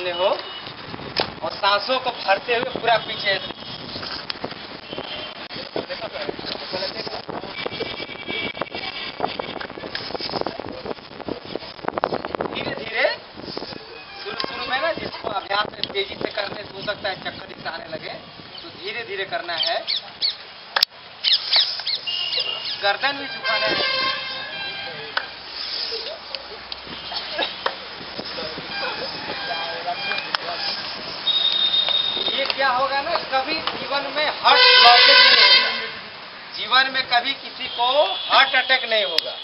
सामने हो और सांसों को भरते हुए पूरा पीछे धीरे धीरे शुरू में ना, जिसको अभ्यास में तेजी से करने से हो सकता है चक्कर इससे आने लगे, तो धीरे धीरे करना है। गर्दन भी झुकाना है। ये क्या होगा ना, कभी जीवन में हार्ट ब्लॉकेज नहीं होगा, जीवन में कभी किसी को हार्ट अटैक नहीं होगा।